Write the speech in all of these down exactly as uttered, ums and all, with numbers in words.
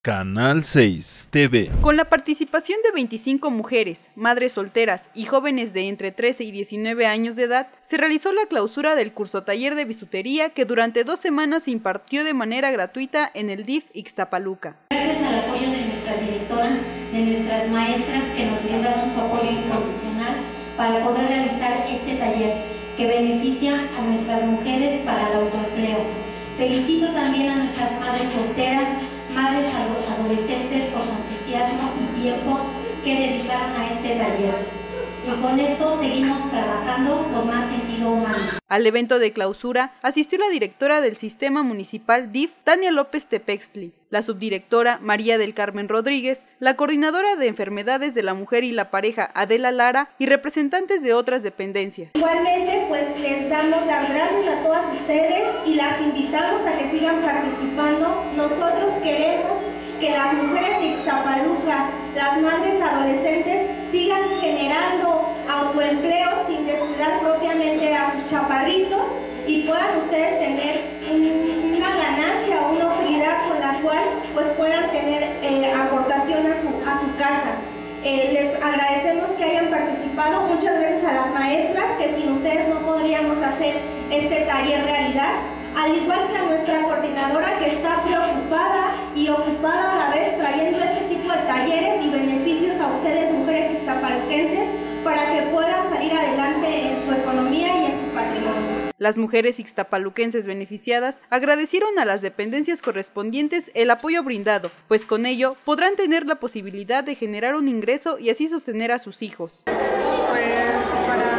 Canal seis T V. Con la participación de veinticinco mujeres, madres solteras y jóvenes de entre trece y diecinueve años de edad, se realizó la clausura del curso taller de bisutería que durante dos semanas se impartió de manera gratuita en el D I F Ixtapaluca. Gracias al apoyo de nuestra directora, de nuestras maestras que nos brindaron su apoyo incondicional para poder realizar este taller que beneficia a nuestras mujeres para el autoempleo. Felicito también a nuestras madres solteras, madres adolescentes por su entusiasmo y tiempo que dedicaron a este taller. Y con esto seguimos trabajando con más sentido humano. Al evento de clausura asistió la directora del Sistema Municipal D I F, Tania López Tepextli, la subdirectora María del Carmen Rodríguez, la coordinadora de enfermedades de la mujer y la pareja Adela Lara y representantes de otras dependencias. Igualmente, pues les damos las gracias a todas ustedes y las invitamos a que sigan participando. Nosotros queremos que las mujeres de Ixtapaluca, las madres adolescentes, sigan generando autoempleo sin descuidar propiamente a sus chaparritos y puedan ustedes tener un, una ganancia o una utilidad con la cual pues puedan tener eh, aportación a su, a su casa. Eh, les agradecemos que hayan participado, muchas gracias a las maestras, que sin ustedes no podríamos hacer este taller realidad, al igual que a nuestra coordinadora que está preocupada y ocupada a la vez trayendo este tipo de talleres y beneficios a ustedes, mujeres ixtapaluquenses, para que puedan salir adelante en su economía y en su patrimonio. Las mujeres ixtapaluquenses beneficiadas agradecieron a las dependencias correspondientes el apoyo brindado, pues con ello podrán tener la posibilidad de generar un ingreso y así sostener a sus hijos. Pues para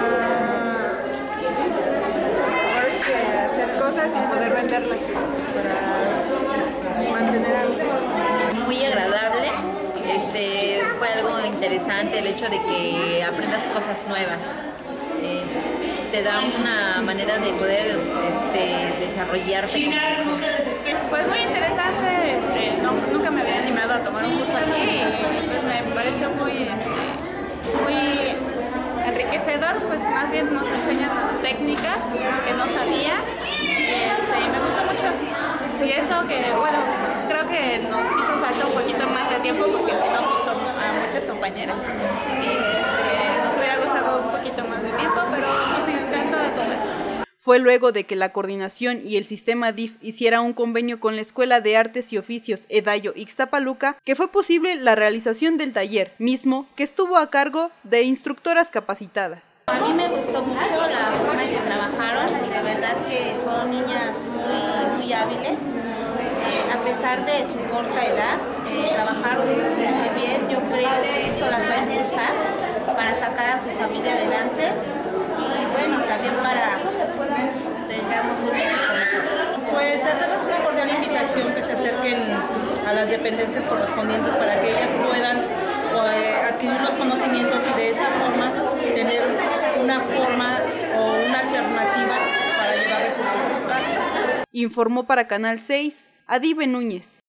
ahora es que hacer cosas y poder venderlas, para mantener a mis hijos. Muy agradable, este, fue algo interesante el hecho de que aprendas cosas nuevas. Eh, te da una manera de poder este, desarrollarte como mujer. Pues muy interesante, este, no, nunca me había animado a tomar un curso aquí y pues me pareció muy, este, muy enriquecedor, pues más bien nos enseñan técnicas que no sabía y este, me gustó mucho. Y eso que, bueno, creo que nos hizo falta un poquito más de tiempo porque sí nos gustó a muchas compañeras. Y este, nos hubiera gustado un poquito más de tiempo, pero nos encantó a todas. Fue luego de que la coordinación y el sistema D I F hiciera un convenio con la Escuela de Artes y Oficios Edallo Ixtapaluca que fue posible la realización del taller, mismo que estuvo a cargo de instructoras capacitadas. A mí me gustó mucho la forma en que trabajaron y de verdad que son niñas muy, muy hábiles. Eh, a pesar de su corta edad, eh, trabajaron muy bien. Yo creo que eso las va a impulsar para sacar a su familia adelante y bueno, también para tengamos un... Pues hacerles una cordial invitación que se acerquen a las dependencias correspondientes para que ellas puedan eh, adquirir los conocimientos y de esa forma tener una forma o una alternativa para llevar recursos a su casa. Informó para Canal seis, Adibe Núñez.